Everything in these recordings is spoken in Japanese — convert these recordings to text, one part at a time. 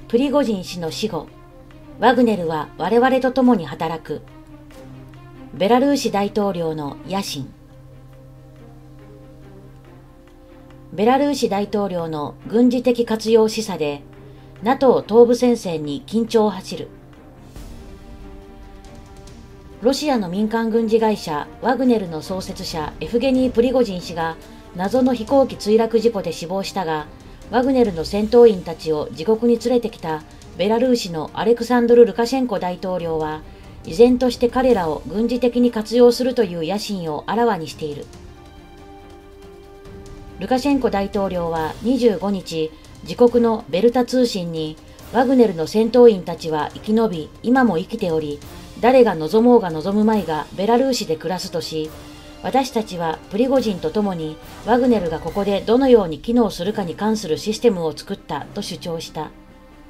プリゴジン氏の死後、ワグネルは我々と共に働く。ベラルーシ大統領の野心。ベラルーシ大統領の軍事的活用示唆で、NATO 東部戦線に緊張を走る。ロシアの民間軍事会社ワグネルの創設者エフゲニー・プリゴジン氏が謎の飛行機墜落事故で死亡したが、ワグネルの戦闘員たちを自国に連れてきたベラルーシのアレクサンドル・ルカシェンコ大統領は、依然として彼らを軍事的に活用するという野心をあらわにしている。ルカシェンコ大統領は25日、自国のベルタ通信に、ワグネルの戦闘員たちは生き延び、今も生きており、誰が望もうが望むまいがベラルーシで暮らすとし、私たちはプリゴジンと共にワグネルがここでどのように機能するかに関するシステムを作ったと主張した。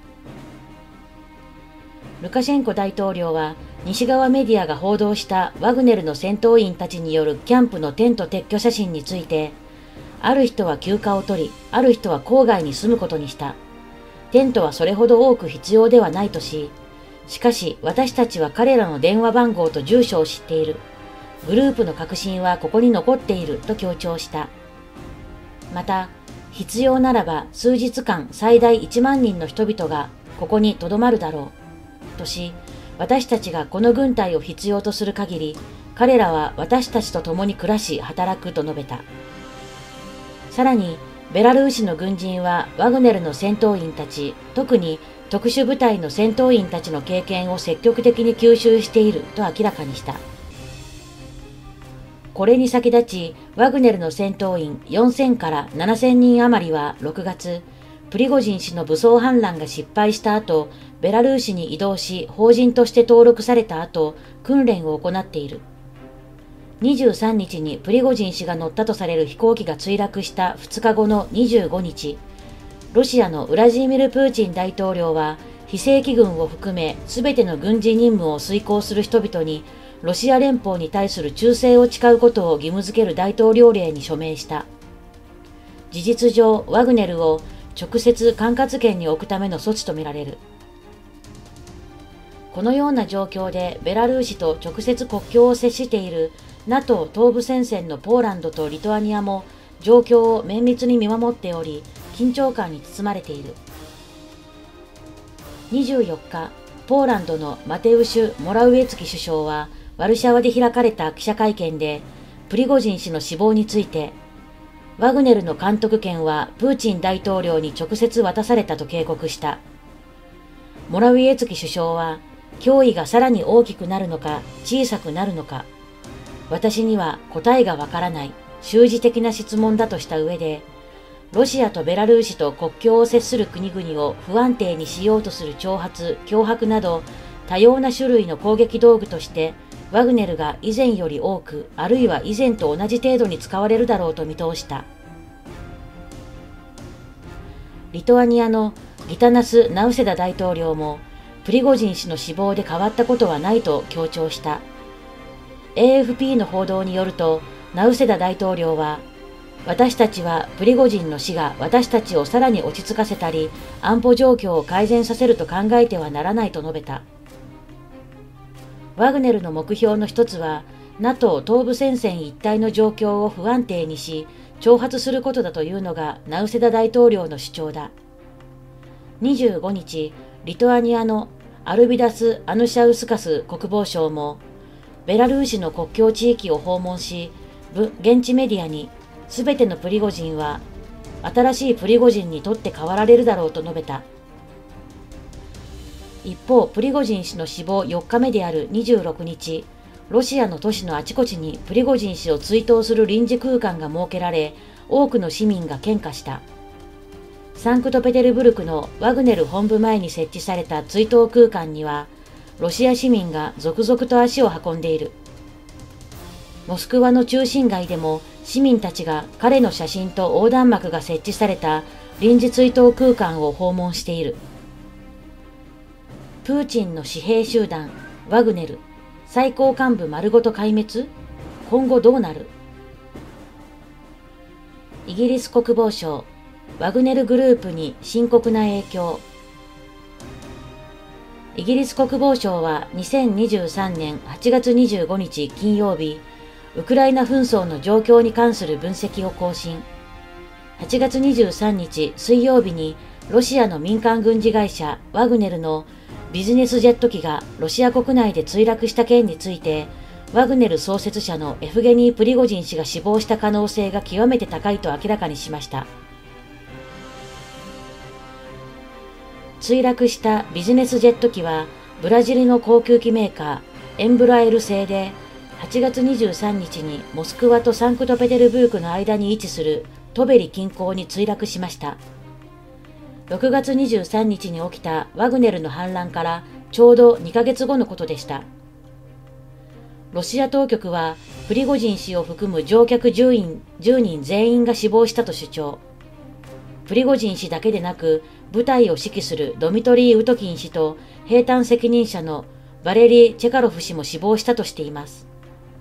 ルカシェンコ大統領は西側メディアが報道したワグネルの戦闘員たちによるキャンプのテント撤去写真について、ある人は休暇を取り、ある人は郊外に住むことにした。テントはそれほど多く必要ではないとし、しかし私たちは彼らの電話番号と住所を知っている。グループの核心はここに残っていると強調した。また、必要ならば数日間最大1万人の人々がここに留まるだろう。とし、私たちがこの軍隊を必要とする限り、彼らは私たちと共に暮らし働くと述べた。さらに、ベラルーシの軍人はワグネルの戦闘員たち、特に特殊部隊の戦闘員たちの経験を積極的に吸収していると明らかにした。これに先立ち、ワグネルの戦闘員4000から7000人余りは6月、プリゴジン氏の武装反乱が失敗した後、ベラルーシに移動し、法人として登録された後、訓練を行っている。23日にプリゴジン氏が乗ったとされる飛行機が墜落した2日後の25日、ロシアのウラジーミル・プーチン大統領は、非正規軍を含め全ての軍事任務を遂行する人々に、ロシア連邦に対する忠誠を誓うことを義務付ける大統領令に署名した。事実上、ワグネルを直接管轄権に置くための措置とみられる。このような状況でベラルーシと直接国境を接している NATO 東部戦線のポーランドとリトアニアも状況を綿密に見守っており、緊張感に包まれている。24日、ポーランドのマテウシュ・モラウエツキ首相は、ワルシャワで開かれた記者会見で、プリゴジン氏の死亡について、ワグネルの監督権はプーチン大統領に直接渡されたと警告した。モラウィエツキ首相は、脅威がさらに大きくなるのか小さくなるのか、私には答えがわからない、習字的な質問だとした上で、ロシアとベラルーシと国境を接する国々を不安定にしようとする挑発、脅迫など、多様な種類の攻撃道具として、ワグネルが以前より多く、あるいは以前と同じ程度に使われるだろうと見通した。リトアニアのギタナス・ナウセダ大統領も、プリゴジン氏の死亡で変わったことはないと強調した。AFP の報道によると、ナウセダ大統領は、私たちはプリゴジンの死が私たちをさらに落ち着かせたり、安保状況を改善させると考えてはならないと述べた。ワグネルの目標の一つは、NATO 東部戦線一帯の状況を不安定にし、挑発することだというのがナウセダ大統領の主張だ。25日、リトアニアのアルビダス・アヌシャウスカス国防相も、ベラルーシの国境地域を訪問し、現地メディアに、すべてのプリゴジンは、新しいプリゴジンにとって変わられるだろうと述べた。一方、プリゴジン氏の死亡4日目である26日、ロシアの都市のあちこちにプリゴジン氏を追悼する臨時空間が設けられ、多くの市民が献花した。サンクトペテルブルクのワグネル本部前に設置された追悼空間には、ロシア市民が続々と足を運んでいる。モスクワの中心街でも市民たちが彼の写真と横断幕が設置された臨時追悼空間を訪問している。プーチンの私兵集団ワグネル最高幹部丸ごと壊滅？今後どうなる？イギリス国防省ワグネルグループに深刻な影響。 イギリス国防省は2023年8月25日金曜日、ウクライナ紛争の状況に関する分析を更新。8月23日水曜日にロシアの民間軍事会社ワグネルのビジネスジェット機がロシア国内で墜落した件について、ワグネル創設者のエフゲニー・プリゴジン氏が死亡した可能性が極めて高いと明らかにしました。墜落したビジネスジェット機はブラジルの航空機メーカーエンブラエル製で、8月23日にモスクワとサンクトペテルブルクの間に位置するトベリ近郊に墜落しました。6月23日に起きたワグネルの反乱からちょうど2ヶ月後のことでした。ロシア当局はプリゴジン氏を含む乗客10人全員が死亡したと主張。プリゴジン氏だけでなく、部隊を指揮するドミトリー・ウトキン氏と兵站責任者のバレリー・チェカロフ氏も死亡したとしています。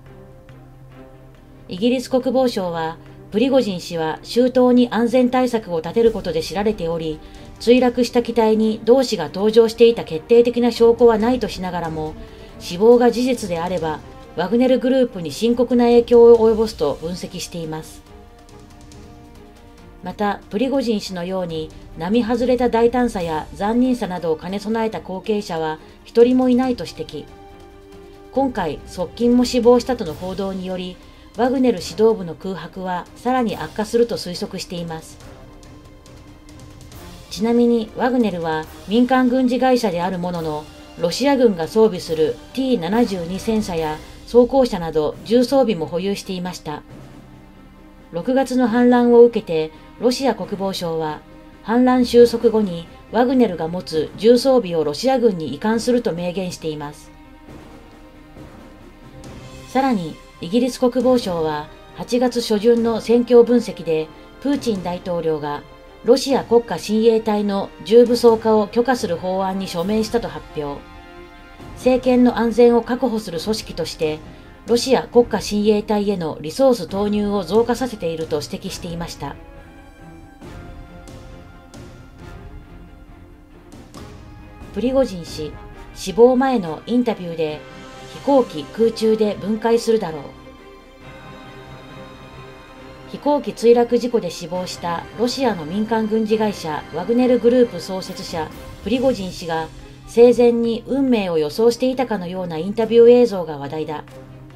イギリス国防省は、プリゴジン氏は周到に安全対策を立てることで知られており、墜落した機体に同氏が搭乗していた決定的な証拠はないとしながらも、死亡が事実であれば、ワグネルグループに深刻な影響を及ぼすと分析しています。また、プリゴジン氏のように並外れた大胆さや残忍さなどを兼ね備えた後継者は一人もいないと指摘。今回、側近も死亡したとの報道により、ワグネル指導部の空白はさらに悪化すると推測しています。ちなみに、ワグネルは民間軍事会社であるものの、ロシア軍が装備する T-72 戦車や装甲車など重装備も保有していました。6月の反乱を受けて、ロシア国防省は、反乱収束後にワグネルが持つ重装備をロシア軍に移管すると明言しています。さらに、イギリス国防省は8月初旬の戦況分析で、プーチン大統領がロシア国家親衛隊の重武装化を許可する法案に署名したと発表。政権の安全を確保する組織として、ロシア国家親衛隊へのリソース投入を増加させていると指摘していました。プリゴジン氏、死亡前のインタビューで、飛行機空中で分解するだろう。飛行機墜落事故で死亡したロシアの民間軍事会社ワグネルグループ創設者プリゴジン氏が生前に運命を予想していたかのようなインタビュー映像が話題だ。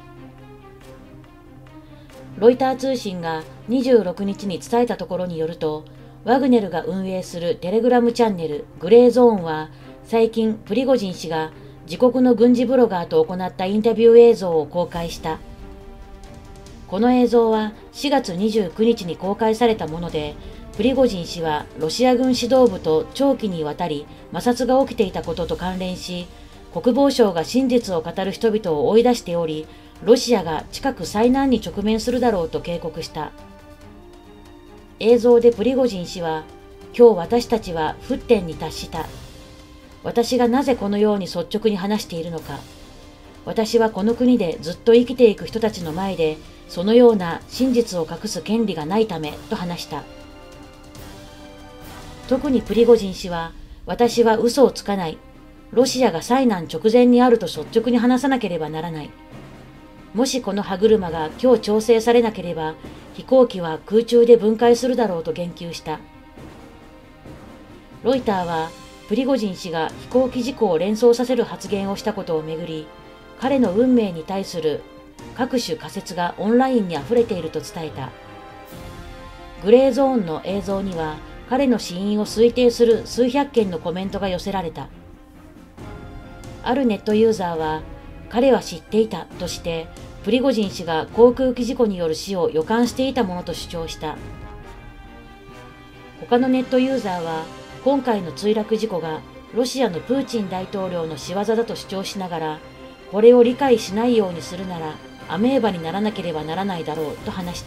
ロイター通信が26日に伝えたところによると、ワグネルが運営するテレグラムチャンネルグレーゾーンは最近プリゴジン氏が自国の軍事ブロガーと行ったインタビュー映像を公開した。この映像は4月29日に公開されたもので、プリゴジン氏はロシア軍指導部と長期にわたり摩擦が起きていたことと関連し、国防省が真実を語る人々を追い出しており、ロシアが近く災難に直面するだろうと警告した。映像でプリゴジン氏は、今日私たちは沸点に達した。私がなぜこのように率直に話しているのか。私はこの国でずっと生きていく人たちの前で、そのような真実を隠す権利がないためと話した。特にプリゴジン氏は、私は嘘をつかない。ロシアが災難直前にあると率直に話さなければならない。もしこの歯車が今日調整されなければ、飛行機は空中で分解するだろうと言及した。ロイターは、プリゴジン氏が飛行機事故を連想させる発言をしたことをめぐり、彼の運命に対する各種仮説がオンラインに溢れていると伝えた。グレーゾーンの映像には、彼の死因を推定する数百件のコメントが寄せられた。あるネットユーザーは、彼は知っていたとして、プリゴジン氏が航空機事故による死を予感していたものと主張した。他のネットユーザーは、今回の墜落事故がロシアのプーチン大統領の仕業だと主張しながら、これを理解しないようにするならアメーバにならなければならないだろうと話した。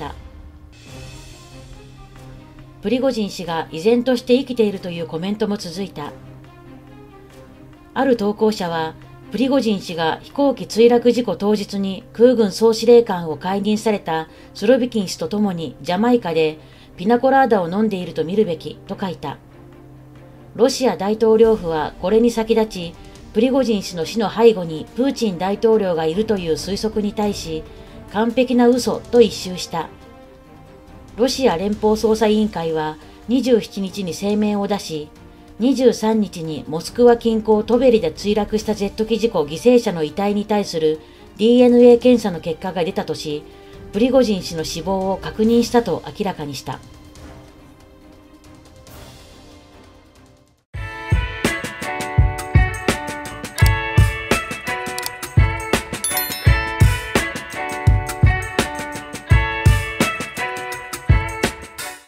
プリゴジン氏が依然として生きているというコメントも続いた。ある投稿者は、プリゴジン氏が飛行機墜落事故当日に空軍総司令官を解任されたスロビキン氏と共にジャマイカでピナコラーダを飲んでいると見るべきと書いた。ロシア大統領府はこれに先立ち、 プリゴジン氏の死の背後にプーチン大統領がいるという推測に対し、完璧な嘘と一蹴した。ロシア連邦捜査委員会は27日に声明を出し、23日にモスクワ近郊トベリで墜落したジェット機事故犠牲者の遺体に対する DNA 検査の結果が出たとし、プリゴジン氏の死亡を確認したと明らかにした。